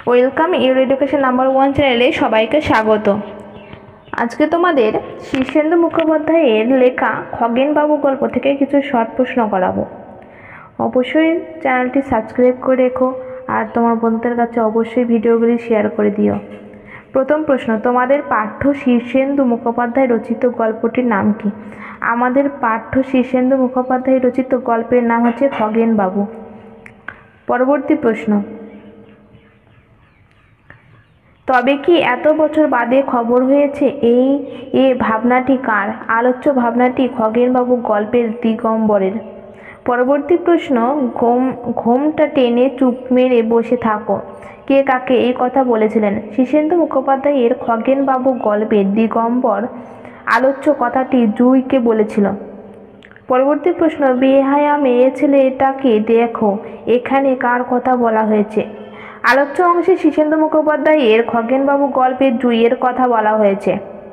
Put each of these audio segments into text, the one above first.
Welcome your education number 1 চ্যানেলে সবাইকে স্বাগত। আজকে তোমাদের শীর্ষেন্দু মুখোপাধ্যায়ের লেখা খগেনবাবু গল্প থেকে কিছু শর্ট প্রশ্ন করাবো। অবশ্যই চ্যানেলটি সাবস্ক্রাইব করে রেখো আর তোমার বন্ধুদের কাছে অবশ্যই ভিডিওগুলি শেয়ার করে দিও। প্রথম প্রশ্ন, তোমাদের পাঠ্য শীর্ষেন্দু মুখোপাধ্যায় রচিত গল্পটির নাম কি? আমাদের পাঠ্য শীর্ষেন্দু মুখোপাধ্যায় রচিত গল্পের নাম হচ্ছে খগেনবাবু। পরবর্তী প্রশ্ন, তবে কি এত বছর বাদে খবর হয়েছে এ ভাবনাটি কার? আলোচ্য ভাবনাটি খগেনবাবু গল্পের দিগম্বরের। পরবর্তী প্রশ্ন, ঘোমটা টেনে চুপ মেরে বসে থাকো, কে কাকে এই কথা বলেছিলেন? শীর্ষেন্দু মুখোপাধ্যায়ের খগেনবাবু গল্পের দিগম্বর আলোচ্য কথাটি জুঁইকে বলেছিল। পরবর্তী প্রশ্ন, বেহায়া মেয়ে ছেলেটাকে দেখো, এখানে কার কথা বলা হয়েছে? আলোচ্য অংশে শীর্ষেন্দু মুখোপাধ্যায়ের খগেনবাবু গল্পে জুঁইয়ের কথা বলা হয়েছে।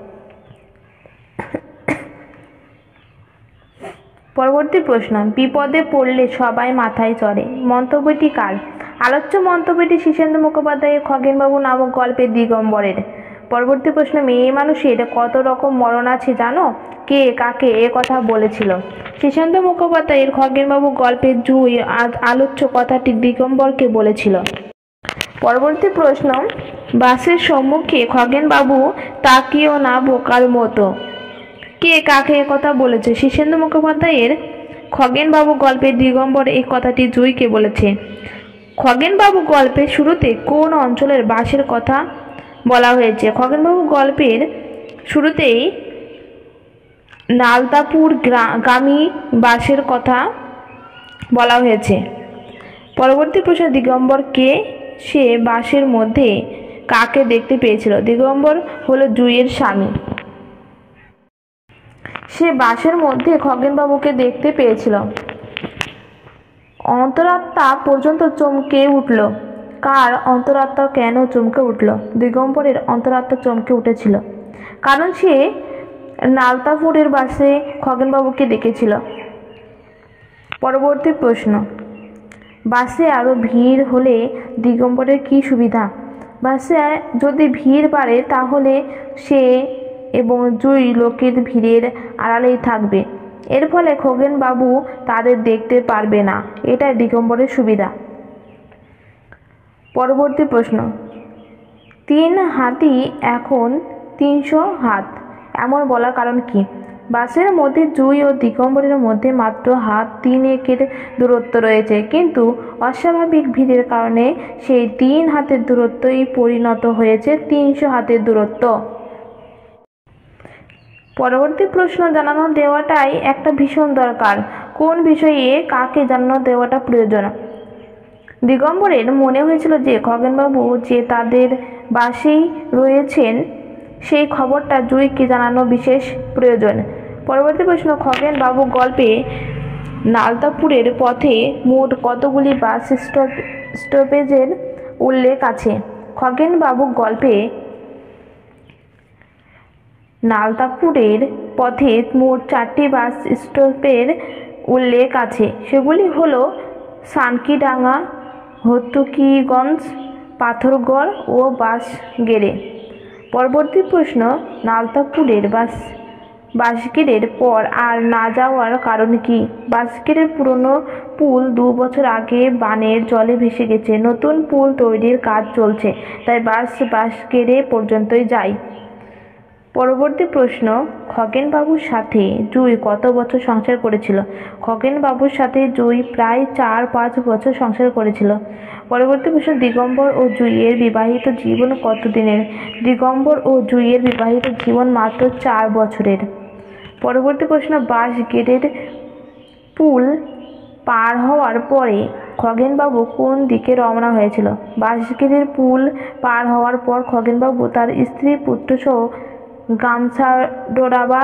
পরবর্তী প্রশ্ন, বিপদে পড়লে সবাই মাথায় চড়ে, মন্তব্যটি কার? আলোচ্য মন্তব্যটি শীর্ষেন্দু মুখোপাধ্যায়ের খগেনবাবু নামক গল্পের দিগম্বরের। পরবর্তী প্রশ্ন, মেয়ে মানুষের কত রকম মরণ আছে জানো, কে কাকে এ কথা বলেছিল? শীর্ষেন্দু মুখোপাধ্যায়ের খগেনবাবু গল্পের জুঁই আলোচ্য কথাটি দিগম্বরকে বলেছিল। পরবর্তী প্রশ্ন, বাসের সম্মুখে খগেনবাবু তাকিও না বোকার মতো, কে কাকে কথা বলেছে? শীর্ষেন্দু মুখোপাধ্যায়ের খগেনবাবু গল্পের দিগম্বর এই কথাটি জুঁইকে বলেছে। খগেনবাবু গল্পের শুরুতে কোন অঞ্চলের বাসের কথা বলা হয়েছে? খগেনবাবু গল্পের শুরুতেই নালতাপুর গামী বাসের কথা বলা হয়েছে। পরবর্তী প্রশ্ন, দিগম্বর কে? সে বাসের মধ্যে কাকে দেখতে পেয়েছিল? দিগম্বর হলো জুঁইয়ের স্বামী। সে বাসের মধ্যে খগেনবাবুকে দেখতে পেয়েছিল। অন্তরাত্মা পর্যন্ত চমকে উঠল, কার অন্তরাত্মা কেন চমকে উঠল? দিগম্বরের অন্তরাত্মা চমকে উঠেছিল কারণ সে নালতাপুরের বাসে খগেনবাবুকে দেখেছিল। পরবর্তী প্রশ্ন, বাসে আরও ভিড় হলে দিগম্বরের কী সুবিধা? বাসে যদি ভিড় বাড়ে তাহলে সে এবং জুঁই লোকের ভিড়ের আড়ালেই থাকবে, এর ফলে খগেনবাবু তাদের দেখতে পারবে না, এটাই দিগম্বরের সুবিধা। পরবর্তী প্রশ্ন, 3 হাতি এখন 300 হাত এমন বলার কারণ কি? বাসের মধ্যে জুঁই ও দিগম্বরের মধ্যে মাত্র হাত 3 দূরত্ব রয়েছে, কিন্তু অস্বাভাবিক ভিড়ের কারণে সেই 3 হাতের দূরত্বই পরিণত হয়েছে 300 হাতের দূরত্ব। পরবর্তী প্রশ্ন, জানানো দেওয়াটাই একটা ভীষণ দরকার, কোন বিষয়ে কাকে জানানো দেওয়াটা প্রয়োজন? দিগম্বরের মনে হয়েছিল যে খগেনবাবু যে তাদের বাসেই রয়েছেন সেই খবরটা জুঁইকে জানানো বিশেষ প্রয়োজন। পরবর্তী প্রশ্ন, খগেনবাবু গল্পে নালতাপুরের পথে মোট কতগুলি বাস স্টপেজের উল্লেখ আছে? খগেনবাবু গল্পে নালতাপুরের পথে মোট 4টি বাস স্টপের উল্লেখ আছে, সেগুলি হলো সানকিডাঙ্গা, হতুকিগঞ্জ, পাথরগড় ও বাঁশগেড়ে। পরবর্তী প্রশ্ন, নালতাপুরের বাঁশগেড়ের পর আর না যাওয়ার কারণ কি? বাঁশগেড়ের পুরনো পুল 2 বছর আগে বানের জলে ভেসে গেছে, নতুন পুল তৈরির কাজ চলছে, তাই বাঁশগেড়ে পর্যন্তই যায়। পরবর্তী প্রশ্ন, খগেনবাবুর সাথে জুঁই কত বছর সংসার করেছিল? খগেনবাবুর সাথে জুঁই প্রায় 4-5 বছর সংসার করেছিল। পরবর্তী প্রশ্ন, দিগম্বর ও জুঁইয়ের বিবাহিত জীবন কত দিনের? দিগম্বর ও জুঁইয়ের বিবাহিত জীবন মাত্র 4 বছরের। পরবর্তী প্রশ্ন, বাঁশগেড়ের পুল পার হওয়ার পরে খগেনবাবু কোন দিকে রওনা হয়েছিল? বাঁশগেড়ের পুল পার হওয়ার পর খগেনবাবু তার স্ত্রী পুত্রসহ গামছা ডোরাবার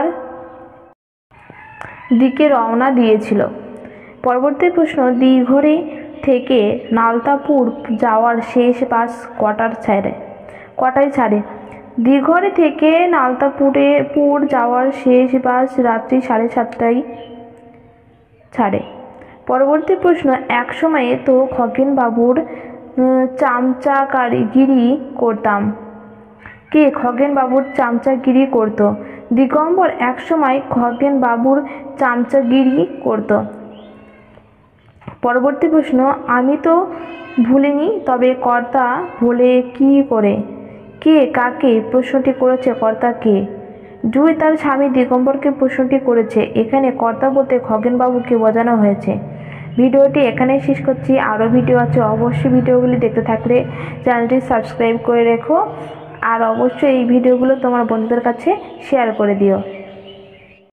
দিকে রওনা দিয়েছিল। পরবর্তী প্রশ্ন, দিঘরে থেকে নালতাপুর যাওয়ার শেষ বাস কটায় ছাড়ে? দিঘরে থেকে নালতাপুর যাওয়ার শেষ বাস রাত্রি 7:30টায় ছাড়ে। পরবর্তী প্রশ্ন, এক সময়ে তো খগেনবাবুর চামচাগিরি করতাম। কে খগেনবাবুর চামচাগিরি করত? দিগম্বর একসময় খগেনবাবুর চামচাগিরি করত। পরবর্তী প্রশ্ন, আমি তো ভুলিনি, তবে কর্তা ভোলে কি করে? কে কাকে প্রশ্নটি করেছে? কর্তা কে? জুঁই তার স্বামী দিগম্বরকে প্রশ্নটি করেছে। এখানে কর্তা বলতে খগেনবাবুকে বোঝানো হয়েছে। ভিডিওটি এখানেই শেষ করছি। আরও ভিডিও আছে, অবশ্যই ভিডিওগুলি দেখতে থাকলে চ্যানেলটি সাবস্ক্রাইব করে রেখো, আর অবশ্যই এই ভিডিওগুলো তোমার বন্ধুদের কাছে শেয়ার করে দিও।